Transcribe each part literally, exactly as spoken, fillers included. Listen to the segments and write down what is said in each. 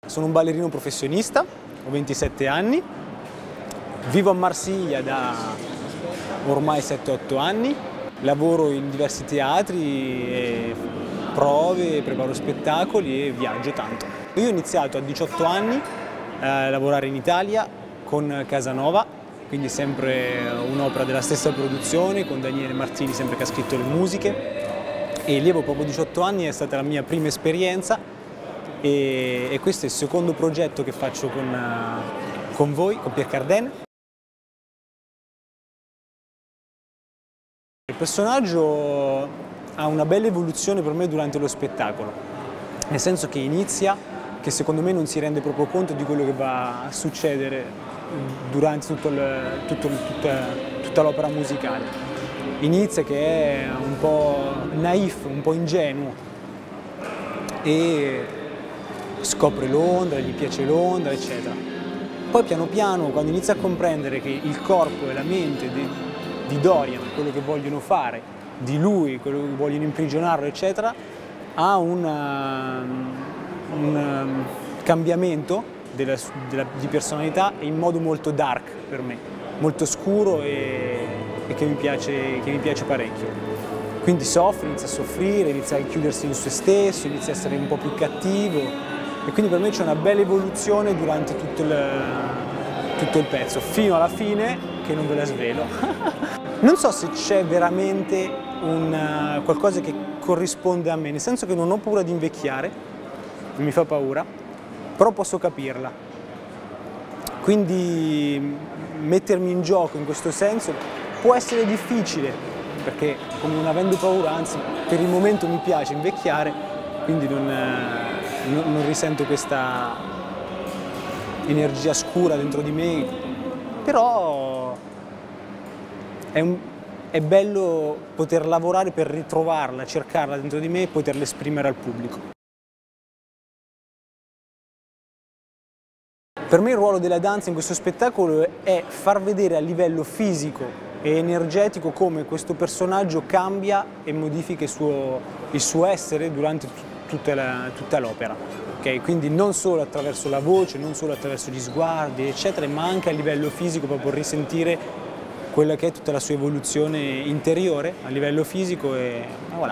Sono un ballerino professionista, ho ventisette anni, vivo a Marsiglia da ormai sette otto anni, lavoro in diversi teatri, e prove, preparo spettacoli e viaggio tanto. Io ho iniziato a diciotto anni a lavorare in Italia con Casanova, quindi sempre un'opera della stessa produzione, con Daniele Martini, sempre che ha scritto le musiche, e lì avevo proprio diciotto anni, è stata la mia prima esperienza. E, e questo è il secondo progetto che faccio con, uh, con voi, con Pierre Cardin. Il personaggio ha una bella evoluzione per me durante lo spettacolo, nel senso che inizia, che secondo me non si rende proprio conto di quello che va a succedere durante tutto il, tutto, tutta, tutta l'opera musicale. Inizia che è un po' naif, un po' ingenuo, e scopre Londra, gli piace Londra, eccetera. Poi piano piano, quando inizia a comprendere che il corpo e la mente di, di Dorian, quello che vogliono fare, di lui, quello che vogliono imprigionarlo, eccetera, ha una, un um, cambiamento della, della, di personalità in modo molto dark per me, molto scuro e, e che, mi piace, che mi piace parecchio. Quindi soffre, inizia a soffrire, inizia a chiudersi in se stesso, inizia a essere un po' più cattivo. E quindi per me c'è una bella evoluzione durante tutto il, tutto il pezzo, fino alla fine, che non ve la svelo. Non so se c'è veramente un, qualcosa che corrisponde a me, nel senso che non ho paura di invecchiare, non mi fa paura, però posso capirla. Quindi mettermi in gioco in questo senso può essere difficile, perché come non avendo paura, anzi per il momento mi piace invecchiare, quindi non... non risento questa energia scura dentro di me, però è, un, è bello poter lavorare per ritrovarla, cercarla dentro di me e poterla esprimere al pubblico. Per me il ruolo della danza in questo spettacolo è far vedere a livello fisico e energetico come questo personaggio cambia e modifica il suo, il suo essere durante tutta l'opera, okay? Quindi non solo attraverso la voce, non solo attraverso gli sguardi, eccetera, ma anche a livello fisico, proprio risentire quella che è tutta la sua evoluzione interiore a livello fisico e, e voilà.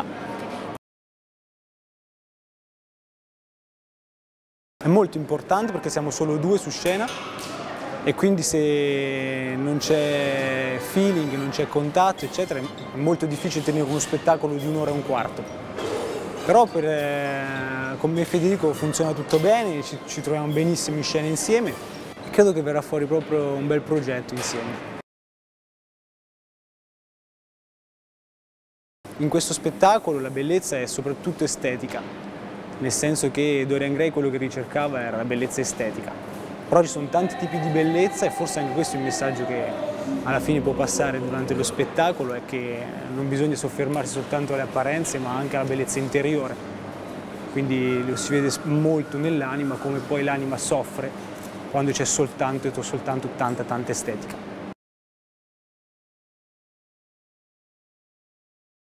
È molto importante perché siamo solo due su scena e quindi se non c'è feeling, non c'è contatto, eccetera, è molto difficile tenere uno spettacolo di un'ora e un quarto. Però per, eh, con me e Federico funziona tutto bene, ci, ci troviamo benissimo in scena insieme e credo che verrà fuori proprio un bel progetto insieme. In questo spettacolo la bellezza è soprattutto estetica, nel senso che Dorian Gray quello che ricercava era la bellezza estetica. Però ci sono tanti tipi di bellezza e forse anche questo è il messaggio che alla fine può passare durante lo spettacolo, è che non bisogna soffermarsi soltanto alle apparenze ma anche alla bellezza interiore. Quindi lo si vede molto nell'anima, come poi l'anima soffre quando c'è soltanto, soltanto tanta tanta estetica.